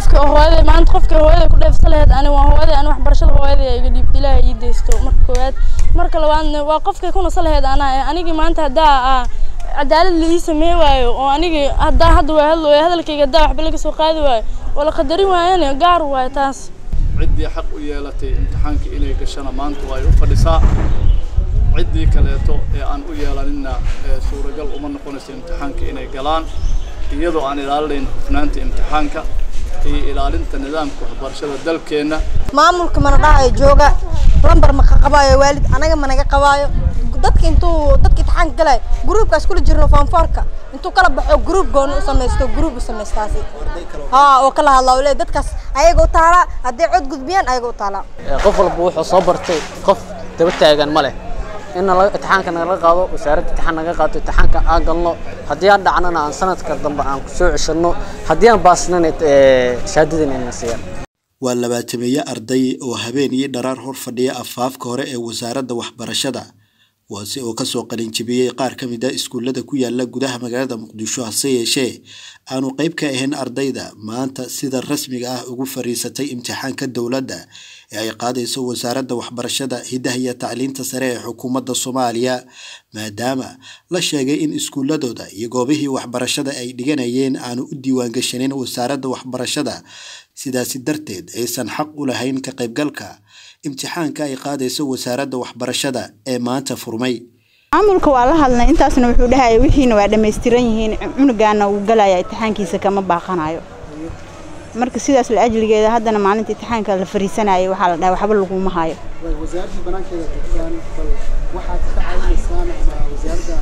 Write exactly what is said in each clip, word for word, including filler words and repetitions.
qofka hooyada maanta qofka hooyada ku dheefsaleed ani waa hooyada aan wax barashada hooyada iga dhiibtay Ilaahay ii deesto marka koowaad marka labaadna waa qofka ku nasaleed ana aniga maanta hadaa cadaalad la ii sameey waayo oo aniga hadaa hadda waa hadlo hadalkayga hadaa waxba laga soo qaadi waayo wala qadarin waayeen gaar waay taas ciddii xaq u yeelatay imtixaanka inay gashana maanta way u fadhisaa ciddii kaleeto ee aan u yeelanina suuragal uma noqonayso imtixaanka inay galaan iyadoo aan ilaalinayn hufnaanta imtixaanka iyo ilaalinta nidaamka waxbarashada dalkeena maamulka mana dhahay jooga lambar ma qabayo waalid anaga ma naga qabayo dadka intuu dadka imtixaan galay groupkaas kula jirno fanfarka intuu kala baxo group goon u sameesto group u sameestaasi ha oo kala hadlaw leey dadkaas ayaga u taala hadii cod gudbiyaan ayaga u taala qof walba wuxuu soo bartay qof daba taagan ma leh in la imtixaanka naga qaado wasaaradda imtixaan naga qaado imtixaanka aan galno hadii aan dhacnana aan sanadka dambe aan ku soo cishano hadii aan baasnana shahaadadina in siiyaan waa labaatameeye arday oo habeen iyo dharaar hor fadhiya afaafka hore ee wasaaradda waxbarashada waasi oo ka soo qalin jabiyay qaar ka mid ah iskuulada ku yaala gudaha magaalada Muqdisho hase yeeshee aanu qayb ka ahayn ardayda maanta sida rasmiga ah ugu fariisatay imtixaanka dawladda ee ay qaadayso wasaaradda waxbarashada hidaha iyo tacliinta sare ee xukuumadda Soomaaliya maadaama la sheegay in iskuuladooda iyo goobihii waxbarashada ay dhiganayeen aanu u diiwaan gashanin wasaaradda waxbarashada sidaasi darteed aysan xaq u lahayn ka qaybgalka imtixaanka ay qaadayso wasaaradda waxbarashada ee maanta furmay maamulka waa la hadlay intaasna wuxuu dhahay wixiina waa dhameystiran yihiin cunugaana uu galaya imtixaankiisa kama baaqanayo marka sidaas la ajligeeda haddana maalinta imtixaanka la fariisanayo waxa la dhahay waxba lagu ma hayo wasaaradda banaankeeda tagtaan bal waxa ka caawinaysan wasaaradda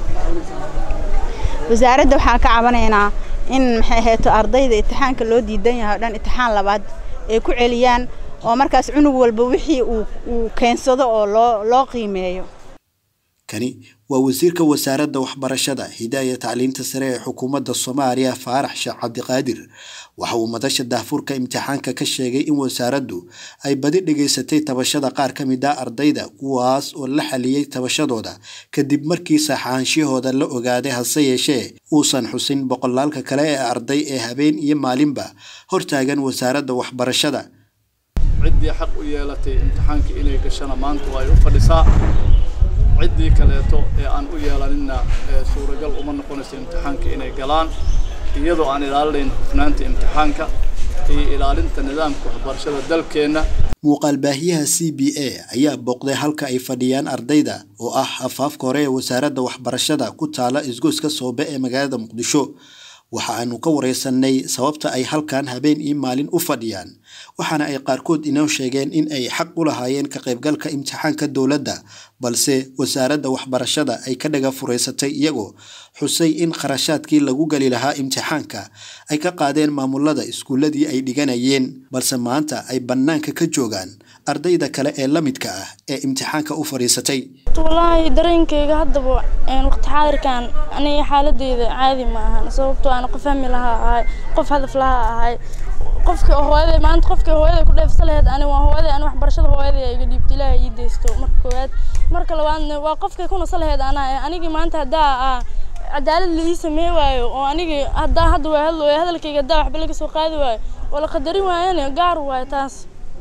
wasaaradda waxa ka caawinaynaa in maxay heeto ardayda imtixaanka loo diidan yahay dhan imtixaan labaad ay ku celiyaan oo markaas cunug walba wixii uu uu keensado oo loo loo qiimeeyo kani waa wasiirka wasaaradda waxbarashada hidaha iyo tacliinta sare ee xukuumadda Soomaaliya Faarax Sheekh Cabdiqaadir waxa uu madasha daafurka imtixaanka ka sheegay in wasaaraddu ay badi dhigaysatay tabashada qaar ka mid ah ardayda kuwaas oo la xaliyay tabashadooda kadib markii saxaanshihooda la ogaaday hase yeeshee uusan xusin boqolaalka kale ee arday ee habeen iyo maalinba hortaagan wasaaradda waxbarashada ciddii xaq u yeelatay imtixaanka inay gashana maanta way u fadhisaa ciddii kaleeto ee aan u yeelanina suuragal uma noqonayso imtixaanka inay galaan iyadoo aan ilaalinayn hufnaanta imtixaanka iyo ilaalinta nidaamka waxbarashada dalkeena muuqaal baahiyaha C B A ayaa booqday halka ay fadhiyaan ardayda oo ah afaafka hore ee wasaaradda waxbarashada ku taala isgoyska Soobe ee magaalada Muqdisho waxa aanu ka wareysanay sababta ay halkan habeen iyo maalin u fadhiyaan waxaana ay qaarkood inoo sheegeen in ay xaq u lahaayeen ka qaybgalka imtixaanka dawladda balse wasaaradda waxbarashada ay ka dhaga fureysatay iyagoo xusay in qarashaadkii lagu gali lahaa imtixaanka ay ka qaadeen maamulada iskuuladii ay dhiganayeen balse maanta ay banaanka ka joogaan ardayda kale ee la midka ah ee imtixaanka u fariisatay wallahi dareenkayga hadaba een waqti xaadirkan aniga xaaladeyda caadi ma ahan sababtoo aan qof fahmi lahaa qof hadaf lahaa ahay qofka hooyada maanta qofka hooyada ku dheefsaleed ani waa hooyada aan wax barashada hooyada iga dhiibtay Ilaahay ii deesto marka koowaad marka labaadna waa qofka ku nasaleed ana aniga maanta hadaa cadaalad la ii sameey waayo oo aniga hadaa hadda waa hadlo hadalkayga hadaa waxba laga soo qaadi waayo wala qadarin waayeen gaar waay taas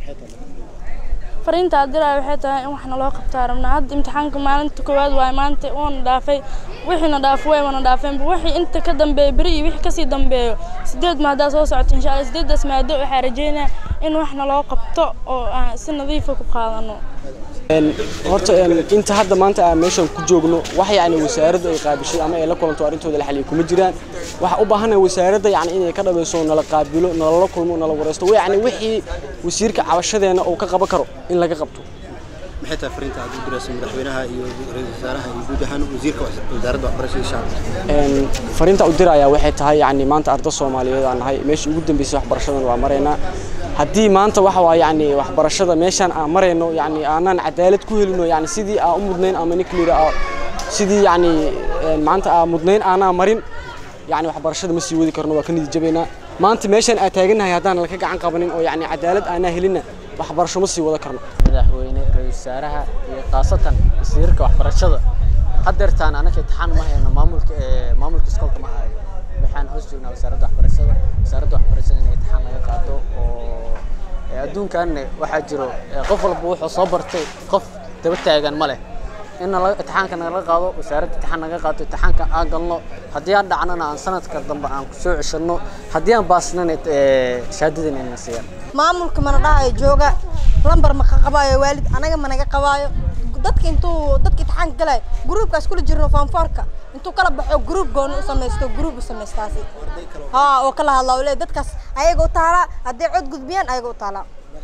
fariinta adiraa waxay tahay in waxna loo qabtaa rabnaa hadda imtixaanka maalinta koowaad waa maanta oo dhaafay wixina dhaafay wana dhaafeen wixii inta ka dambeeyay bari wixii ka sii dambeeyo sideed maada soo socoto insha Allah sideedaas maado waxa rajeynaa in waxna loo qabto oo si nadiif ah ku qaadano een horta inta hadda maanta aan meeshan ku joogno wax yaani wasaaradda ay qaabishay ama ay la kulanto arintooda la xaliyo kuma jiraan waxa u baahanahay wasaaradda yaani inay ka dhabayso nala qaabilo nala kulmo nala wareysto yaani wixii wasiirka cabashadeena oo ka qaban karo in laga qabto maxay tahay fariinta aad u dirayso madaxweynaha iyo ra'iisul wasaaraha iyo guud ahaan wasiirka wasaaradda waxbarashada shacabka een fariinta u diraya waxay tahay yaani maanta arday Soomaaliyeed aan nahay meeshii ugu dambeysay waxbarashada waa mareena haddii maanta waxa waa yaani waxbarashada meeshan aan mareyno yaani aanan cadaalad ku helino yaani sidii aan u mudnayn ama nikliira sidii yaani maanta aan mudnayn aanan marin yaani waxbarashada ma sii wadi karno waa ka nidii jabeena maanta meeshan aan taaganahay haddaan la ka gacan qabanin oo yaani cadaalad aanan helina waxbarasho ma sii wada karno madaxweyne ra'iisul wasaaraha iyo qaasatan wasiirka waxbarashada hadeertaan anaka imtixaan ma hayno maamulka maamulka iskoolka ma hayo waxaan hoos joognaa wasaaradda waxbarashada wasaaradda waxbarashada inay imtixaan laga qaado adduunkan waxa jiro qof walba wuxuu soo bartay qof daba taagan ma leh in la imtixaanka naga qaado wasaaradda imtixaan naga qaato imtixaanka aan galno haddii aan dhacnana aan sanadka dambe aan ku soo ceshano haddii aan baasnana shahaadadina inaan siiyaan maamulka mana dhahayo jooga lambar ma qabayo waalid anaga ma naga qabayo dadka intuu dadka imtixaan galay groupkaas kula jirno fanfarka intuu kala baxo group goon u sameesto group u sameestaasi ha oo kala hadlaa dadkaas ayaga u taala haddii cod gudbiyaan ayaga u taala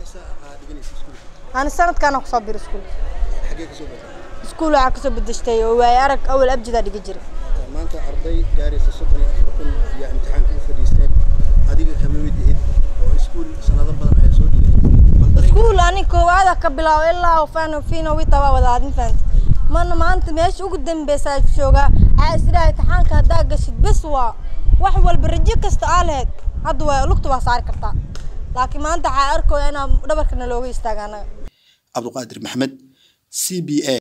aan sanadkan ku soo bir iskuul xagee ka soo baxay iskuul waxa ka soo bedeshtay oo way arag awal abjida dhiga jiray maanta arday gaaraysa soddon iyo afar kun ayaa imtixaanka u fadhiisteen adiga kama mid ihid oo iskuul sanado badan ay soo dhigaysay iskuul ani koowaad ka bilaw ilaa oo faano fiino wita waa wada adin faant man maanta meesha ugu dambeysay jooga aasiraay imtixaanka hadaa gashid bas waa wax walba rajo kasta aaleed hadda waa lugta waa saar kartaa laakiin maanta waxa arko inaan dhabarkana looga istaagana Abdulqaadir Maxamed C B A